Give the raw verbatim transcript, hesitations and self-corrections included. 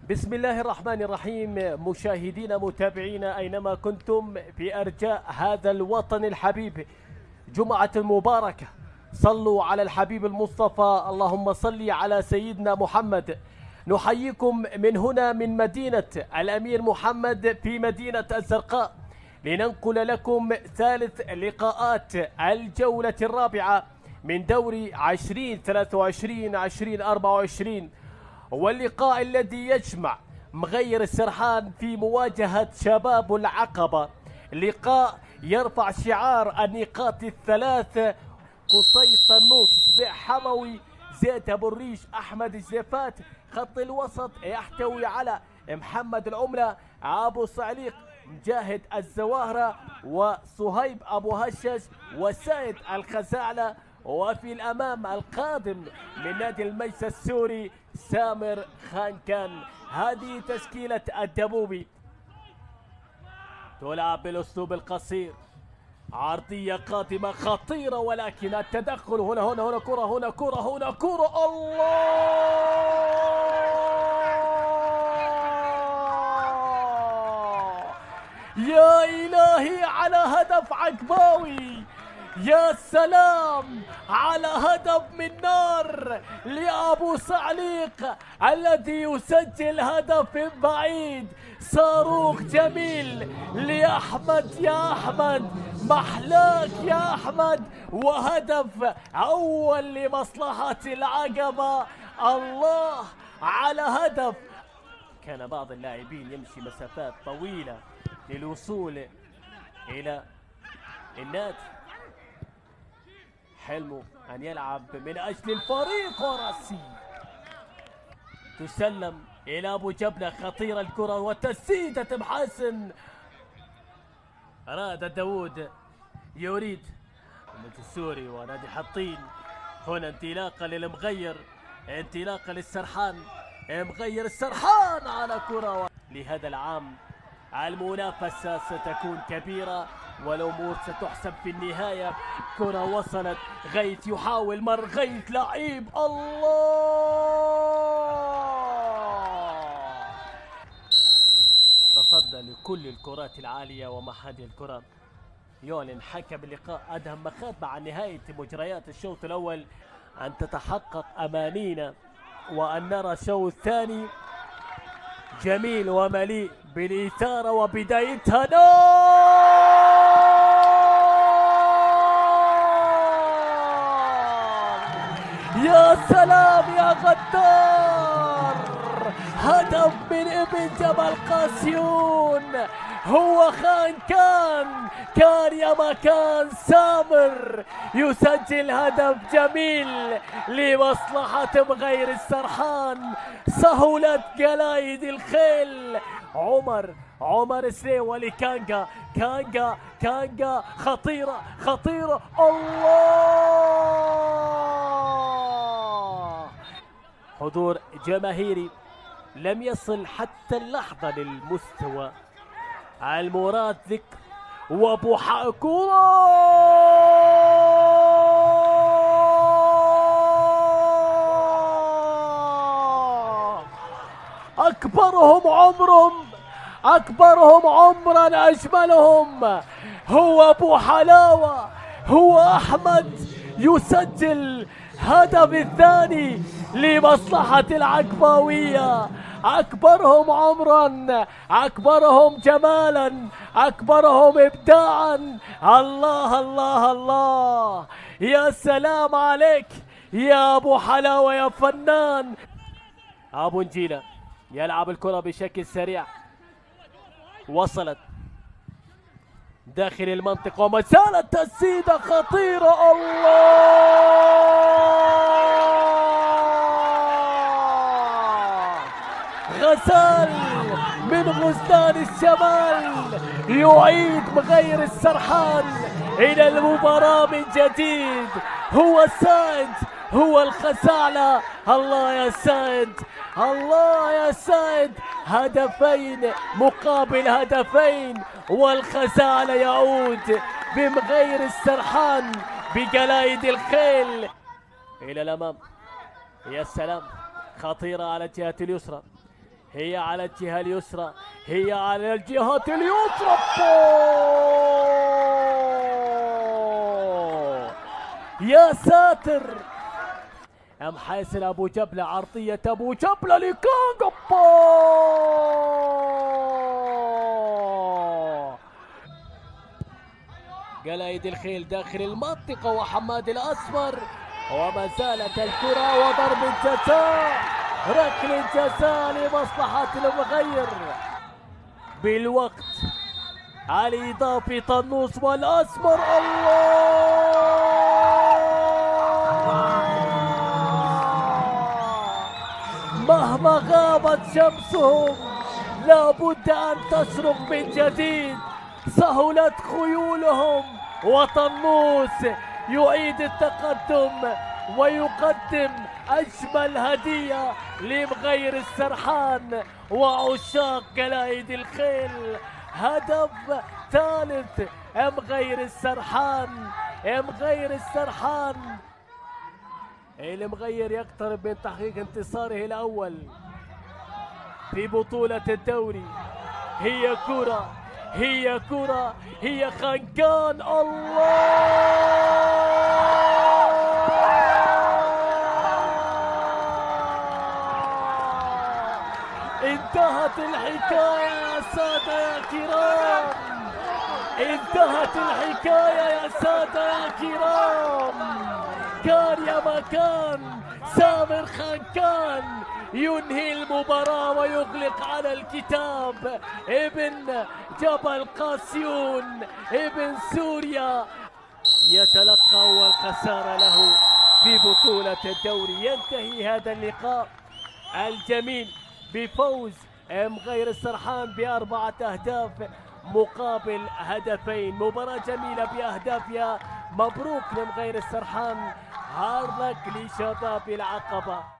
بسم الله الرحمن الرحيم. مشاهدينا متابعينا أينما كنتم في أرجاء هذا الوطن الحبيب، جمعة مباركة. صلوا على الحبيب المصطفى، اللهم صل على سيدنا محمد. نحييكم من هنا من مدينة الأمير محمد في مدينة الزرقاء لننقل لكم ثالث لقاءات الجولة الرابعة من دوري عشرين ثلاثة وعشرين عشرين أربعة وعشرين، واللقاء الذي يجمع مغير السرحان في مواجهة شباب العقبة. لقاء يرفع شعار النقاط الثلاث: قصي طنوس، بع حموي، زيت ابو الريش، احمد الزيفات. خط الوسط يحتوي على محمد العملة، ابو صعليق، مجاهد الزواهرة، وصهيب ابو هشش، وسيد الخزاعلة. وفي الامام القادم من نادي المجلس السوري سامر خانكان. هذه تشكيلة الدبوبي، تلعب بالاسلوب القصير، عرضية قادمة خطيرة، ولكن التدخل هنا هنا هنا كرة هنا كرة هنا كرة. الله يا إلهي على هدف عقباوي، يا سلام على هدف من نار لأبو صعليق الذي يسجل هدف من بعيد. صاروخ جميل لأحمد، يا أحمد محلاك يا أحمد، وهدف أول لمصلحة العقبة. الله على هدف. كان بعض اللاعبين يمشي مسافات طويلة للوصول إلى النادي، حلمه أن يلعب من أجل الفريق. وراسي تسلم إلى أبو جبلة، خطيرة الكرة وتسديدة محسن. أراد داوود يريد النادي السوري ونادي حطين. هنا انطلاقة للمغير، انطلاقة للسرحان، مغير السرحان على كرة. لهذا العام المنافسة ستكون كبيرة والأمور ستحسب في النهاية. كرة وصلت، غيث يحاول مر، غيث لعيب. الله تصدى لكل الكرات العالية. ومع هذه الكرة يعلن حكم اللقاء أدهم مخاض عن نهاية مجريات الشوط الأول أن تتحقق أمانينا وأن نرى شوط ثاني جميل ومليء بالإثارة. وبدايتها نار، يا سلام يا غدار. هدف من ابن جبل قاسيون، هو خانكان كان يا مكان. سامر يسجل هدف جميل لمصلحة مغير السرحان. سهولة قلايد الخيل. عمر عمر سليوة لكانجا، كانجا كانجا خطيرة خطيرة. الله حضور جماهيري لم يصل حتى اللحظة للمستوى المراد ذكر. وابو كرة اكبرهم عمرهم، اكبرهم عمرا، اجملهم هو ابو حلاوة، هو احمد يسجل هدف الثاني لمصلحة العقباوية. أكبرهم عمرا، أكبرهم جمالا، أكبرهم إبداعا. الله الله الله، يا سلام عليك يا أبو حلاوة يا فنان. أبو نجيلة يلعب الكرة بشكل سريع، وصلت داخل المنطقة وما زالت تسديدة خطيرة. الله غزال من غزلان الشمال يعيد مغير السرحان إلى المباراة من جديد. هو سايد، هو الخزاعلة. الله يا سايد، الله يا سايد، هدفين مقابل هدفين، والخزاعلة يعود بمغير السرحان بقلايد الخيل إلى الأمام. يا سلام، خطيرة على الجهة اليسرى، هي على الجهة اليسرى، هي على الجهة اليسرى. يا ساتر. ام حيسن ابو جبله، عرضيه ابو جبله لكونغ. قلايد الخيل داخل المنطقه وحماد الاسمر، وما زالت الكره وضرب الجزاء، ركله جزاء لمصلحه المغير. بالوقت الاضافي طنوس والاسمر. الله، مهما غابت شمسهم لابد ان تشرق من جديد. سهلت خيولهم وطنوس يعيد التقدم ويقدم اجمل هديه لمغير السرحان وعشاق قلايد الخيل. هدف ثالث مغير السرحان، مغير السرحان. المغير يقترب من تحقيق انتصاره الاول في بطولة الدوري. هي كرة، هي كرة، هي خنقان. الله، انتهت الحكاية يا سادة يا كرام، انتهت الحكاية يا سادة يا كرام. كان يا مكان سامر خنقان ينهي المباراة ويغلق على الكتاب. ابن جبل قاسيون، ابن سوريا، يتلقى أول خسارة له في بطولة الدوري. ينتهي هذا اللقاء الجميل بفوز مغير السرحان بأربعة أهداف مقابل هدفين. مباراة جميلة بأهدافها. مبروك لمغير السرحان، هارد لك لشباب العقبة.